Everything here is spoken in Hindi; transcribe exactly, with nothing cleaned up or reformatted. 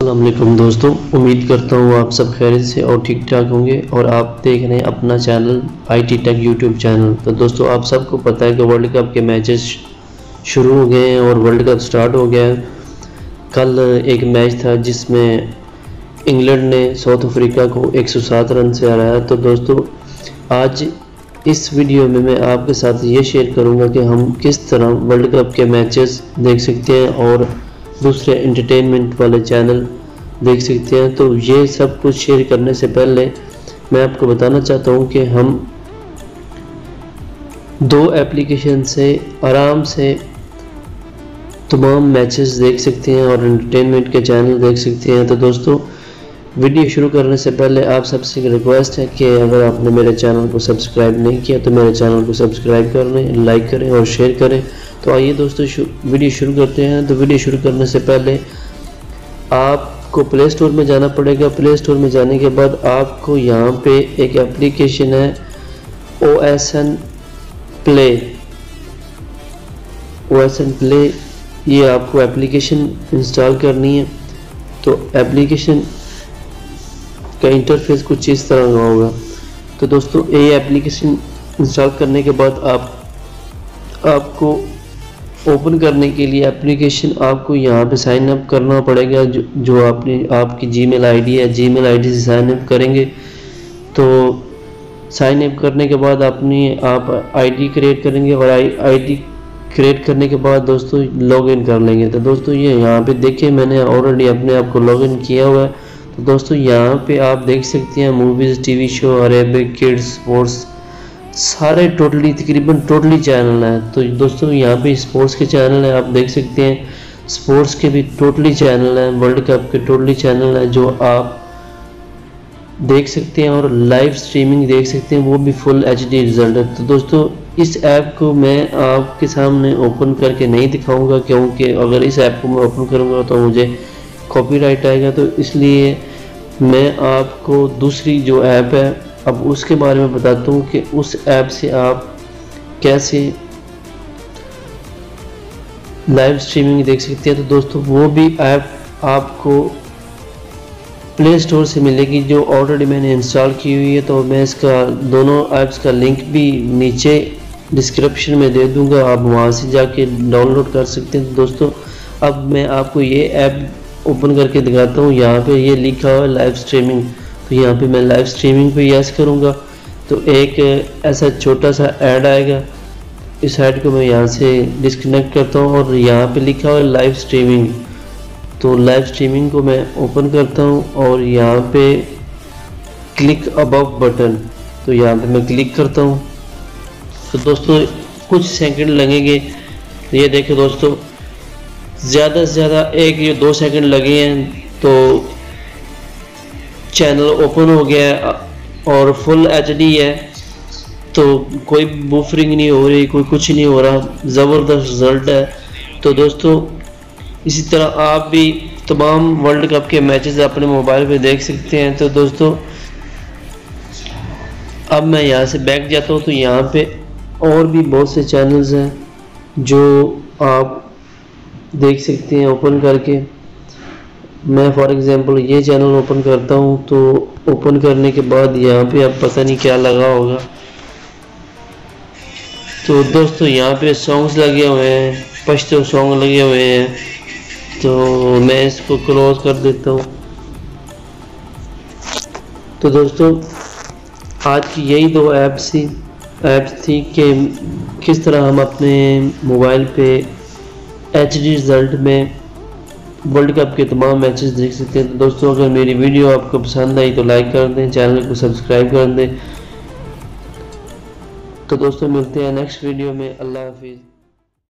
अस्सलाम वालेकुम दोस्तों, उम्मीद करता हूँ आप सब खैरियत से और ठीक ठाक होंगे और आप देख रहे हैं अपना channel I T tech YouTube channel. तो दोस्तों आप सबको पता है कि वर्ल्ड कप के मैचेस शुरू हो गए हैं और वर्ल्ड कप स्टार्ट हो गया है। कल एक मैच था जिसमें इंग्लैंड ने साउथ अफ्रीका को एक सौ सात रन से हराया। तो दोस्तों आज इस वीडियो में मैं आपके साथ ये शेयर करूँगा कि हम किस तरह वर्ल्ड कप के मैचेस देख सकते हैं और दूसरे एंटरटेनमेंट वाले चैनल देख सकते हैं। तो ये सब कुछ शेयर करने से पहले मैं आपको बताना चाहता हूँ कि हम दो एप्लीकेशन से आराम से तमाम मैचेस देख सकते हैं और एंटरटेनमेंट के चैनल देख सकते हैं। तो दोस्तों वीडियो शुरू करने से पहले आप सबसे एक रिक्वेस्ट है कि अगर आपने मेरे चैनल को सब्सक्राइब नहीं किया तो मेरे चैनल को सब्सक्राइब कर लें, लाइक करें और शेयर करें। तो आइए दोस्तों शु, वीडियो शुरू करते हैं। तो वीडियो शुरू करने से पहले आपको प्ले स्टोर में जाना पड़ेगा। प्ले स्टोर में जाने के बाद आपको यहाँ पे एक एप्लीकेशन है O S N play O S N play ये आपको एप्लीकेशन इंस्टॉल करनी है। तो एप्लीकेशन का इंटरफेस कुछ इस तरह का होगा। तो दोस्तों ये एप्लीकेशन इंस्टॉल करने के बाद आप आपको ओपन करने के लिए एप्लीकेशन आपको यहाँ पे साइन अप करना पड़ेगा। जो जो आपने आपकी जीमेल आईडी है, जीमेल आईडी से साइन अप करेंगे। तो साइन अप करने के बाद अपनी आप आईडी क्रिएट करेंगे और आई आईडी क्रिएट करने के बाद दोस्तों लॉगिन कर लेंगे। तो दोस्तों ये यहाँ पे देखिए मैंने ऑलरेडी अपने आप को लॉगिन किया हुआ है। तो दोस्तों यहाँ पे आप देख सकते हैं movies, TV show, Arabic, kids, sports सारे टोटली तकरीबन टोटली चैनल हैं। तो दोस्तों यहाँ पे स्पोर्ट्स के चैनल हैं, आप देख सकते हैं स्पोर्ट्स के भी टोटली चैनल हैं, वर्ल्ड कप के टोटली चैनल हैं जो आप देख सकते हैं और लाइव स्ट्रीमिंग देख सकते हैं, वो भी फुल एच डी रिजल्ट है। तो दोस्तों इस ऐप को मैं आपके सामने ओपन करके नहीं दिखाऊंगा क्योंकि अगर इस ऐप को मैं ओपन करूंगा तो मुझे कॉपीराइट आएगा। तो इसलिए मैं आपको दूसरी जो ऐप है अब उसके बारे में बताता हूँ कि उस ऐप से आप कैसे लाइव स्ट्रीमिंग देख सकते हैं। तो दोस्तों वो भी ऐप आपको प्ले स्टोर से मिलेगी जो ऑलरेडी मैंने इंस्टॉल की हुई है। तो मैं इसका दोनों ऐप्स का लिंक भी नीचे डिस्क्रिप्शन में दे दूंगा, आप वहाँ से जाके डाउनलोड कर सकते हैं। तो दोस्तों अब मैं आपको ये ऐप ओपन करके दिखाता हूँ। यहाँ पे ये लिखा हुआ है लाइव स्ट्रीमिंग। तो यहाँ पे मैं लाइव स्ट्रीमिंग पे यस करूँगा तो एक ऐसा छोटा सा ऐड आएगा। इस ऐड को मैं यहाँ से डिस्कनेक्ट करता हूँ और यहाँ पे लिखा हुआ है लाइव स्ट्रीमिंग। तो लाइव स्ट्रीमिंग को मैं ओपन करता हूँ और यहाँ पे क्लिक अबव बटन, तो यहाँ पे मैं क्लिक करता हूँ। तो दोस्तों कुछ सेकंड लगेंगे। ये देखो दोस्तों ज़्यादा से ज़्यादा एक या दो सेकंड लगे हैं तो चैनल ओपन हो गया है और फुल एच डी है। तो कोई बफरिंग नहीं हो रही, कोई कुछ नहीं हो रहा, ज़बरदस्त रिजल्ट है। तो दोस्तों इसी तरह आप भी तमाम वर्ल्ड कप के मैचेस अपने मोबाइल पे देख सकते हैं। तो दोस्तों अब मैं यहाँ से बैक जाता हूँ। तो यहाँ पे और भी बहुत से चैनल्स हैं जो आप देख सकते हैं ओपन करके। मैं फॉर एग्जांपल ये चैनल ओपन करता हूँ। तो ओपन करने के बाद यहाँ पे अब पता नहीं क्या लगा होगा। तो दोस्तों यहाँ पे सॉन्ग्स लगे हुए हैं, पश्तो सॉन्ग लगे हुए हैं। तो मैं इसको क्लोज कर देता हूँ। तो दोस्तों आज की यही दो ऐप्स थी ऐप्स थी कि किस तरह हम अपने मोबाइल पे एच डी रिजल्ट में वर्ल्ड कप के तमाम मैचेस देख सकते हैं। तो दोस्तों अगर मेरी वीडियो आपको पसंद आई तो लाइक कर दें, चैनल को सब्सक्राइब कर दें। तो दोस्तों मिलते हैं नेक्स्ट वीडियो में। अल्लाह हाफिज़।